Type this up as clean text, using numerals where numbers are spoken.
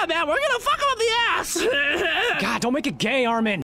man, we're gonna fuck him up the ass! God, don't make it gay, Armin.